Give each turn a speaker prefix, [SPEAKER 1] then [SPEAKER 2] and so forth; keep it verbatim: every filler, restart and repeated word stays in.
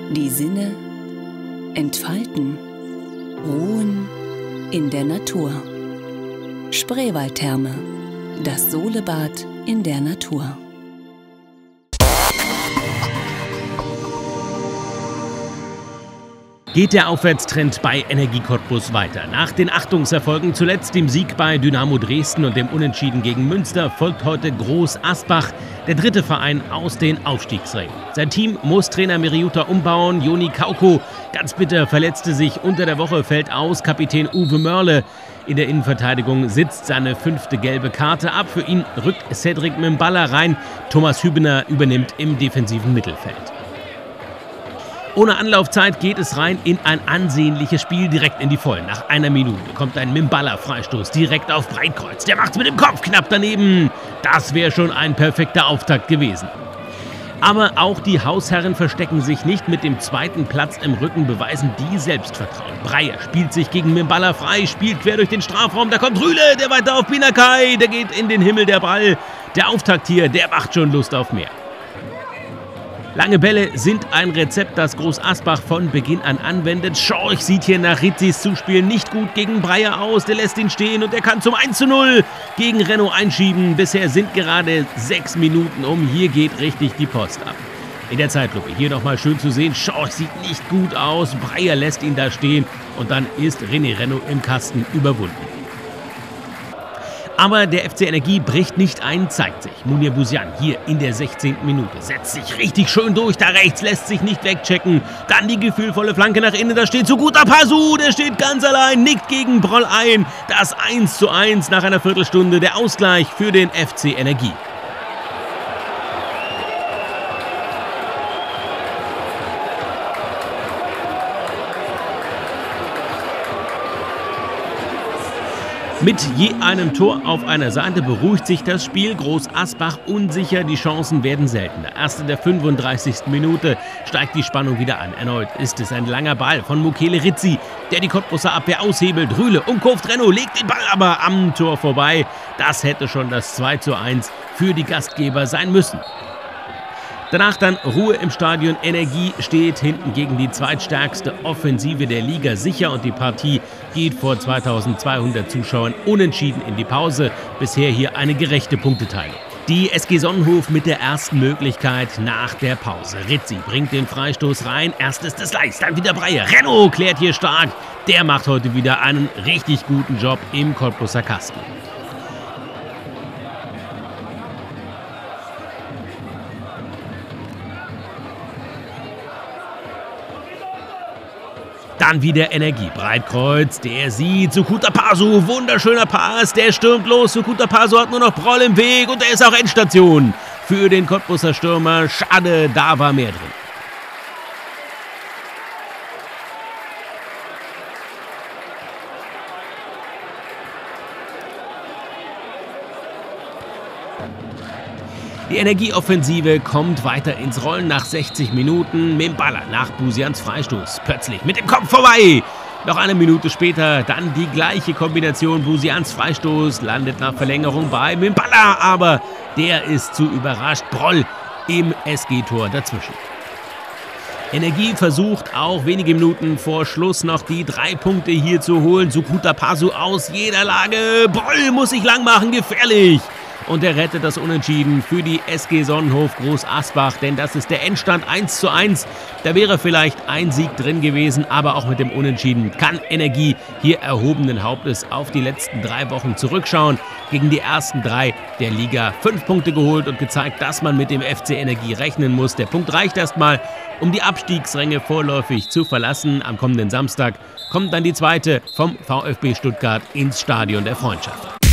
[SPEAKER 1] Die Sinne entfalten, ruhen in der Natur. Spreewaldtherme, das Solebad in der Natur.
[SPEAKER 2] Geht der Aufwärtstrend bei Energie Cottbus weiter. Nach den Achtungserfolgen, zuletzt dem Sieg bei Dynamo Dresden und dem Unentschieden gegen Münster, folgt heute Groß Asbach, der dritte Verein aus den Aufstiegsrängen. Sein Team muss Trainer Miriuta umbauen. Joni Kauko, ganz bitter, verletzte sich unter der Woche, fällt aus. Kapitän Uwe Mörle in der Innenverteidigung sitzt seine fünfte gelbe Karte ab. Für ihn rückt Cedric Mballa rein. Thomas Hübener übernimmt im defensiven Mittelfeld. Ohne Anlaufzeit geht es rein in ein ansehnliches Spiel, direkt in die Vollen. Nach einer Minute kommt ein Mballa-Freistoß direkt auf Breitkreuz. Der macht's mit dem Kopf knapp daneben. Das wäre schon ein perfekter Auftakt gewesen. Aber auch die Hausherren verstecken sich nicht. Mit dem zweiten Platz im Rücken beweisen die Selbstvertrauen. Breyer spielt sich gegen Mballa frei, spielt quer durch den Strafraum. Da kommt Rühle, der weiter auf Binakai. Der geht in den Himmel, der Ball. Der Auftakt hier, der macht schon Lust auf mehr. Lange Bälle sind ein Rezept, das Groß Asbach von Beginn an anwendet. Schorch sieht hier nach Rizzis Zuspiel nicht gut gegen Breyer aus. Der lässt ihn stehen und er kann zum eins zu null gegen Renno einschieben. Bisher sind gerade sechs Minuten um. Hier geht richtig die Post ab. In der Zeitlupe hier nochmal schön zu sehen. Schorch sieht nicht gut aus. Breyer lässt ihn da stehen und dann ist René Renno im Kasten überwunden. Aber der F C Energie bricht nicht ein, zeigt sich. Munir Busian hier in der sechzehnten Minute setzt sich richtig schön durch. Da rechts lässt sich nicht wegchecken. Dann die gefühlvolle Flanke nach innen. Da steht Sukuta Pasu. Der steht ganz allein, nickt gegen Broll ein. Das eins zu eins nach einer Viertelstunde. Der Ausgleich für den F C Energie. Mit je einem Tor auf einer Seite beruhigt sich das Spiel. Groß Asbach unsicher, die Chancen werden seltener. Erst in der fünfunddreißigsten Minute steigt die Spannung wieder an. Erneut ist es ein langer Ball von Mukele Rizzi, der die Cottbuser Abwehr aushebelt. Rühle umkurvt Renno, legt den Ball aber am Tor vorbei. Das hätte schon das zwei zu eins für die Gastgeber sein müssen. Danach dann Ruhe im Stadion. Energie steht hinten gegen die zweitstärkste Offensive der Liga sicher und die Partie geht vor zweitausendzweihundert Zuschauern unentschieden in die Pause. Bisher hier eine gerechte Punkteteilung. Die S G Sonnenhof mit der ersten Möglichkeit nach der Pause. Rizzi bringt den Freistoß rein. Erst ist es Leis, dann wieder Breyer. Renno klärt hier stark. Der macht heute wieder einen richtig guten Job im Cottbuser Kasten. Dann wieder Energie. Breitkreuz, der sieht Sukuta Pasu. Wunderschöner Pass, der stürmt los. Sukuta Pasu hat nur noch Broll im Weg und er ist auch Endstation für den Cottbuser Stürmer. Schade, da war mehr drin. Die Energieoffensive kommt weiter ins Rollen nach sechzig Minuten. Mballa nach Busians Freistoß. Plötzlich mit dem Kopf vorbei. Noch eine Minute später dann die gleiche Kombination. Busians Freistoß landet nach Verlängerung bei Mballa, aber der ist zu überrascht. Broll im S G-Tor dazwischen. Energie versucht auch wenige Minuten vor Schluss noch die drei Punkte hier zu holen. Sukuta Pasu aus jeder Lage. Broll muss sich lang machen, gefährlich. Und er rettet das Unentschieden für die S G Sonnenhof Groß Asbach, denn das ist der Endstand eins zu eins. Da wäre vielleicht ein Sieg drin gewesen, aber auch mit dem Unentschieden kann Energie hier erhobenen Hauptes auf die letzten drei Wochen zurückschauen. Gegen die ersten drei der Liga fünf Punkte geholt und gezeigt, dass man mit dem F C Energie rechnen muss. Der Punkt reicht erstmal, um die Abstiegsränge vorläufig zu verlassen. Am kommenden Samstag kommt dann die zweite vom VfB Stuttgart ins Stadion der Freundschaft.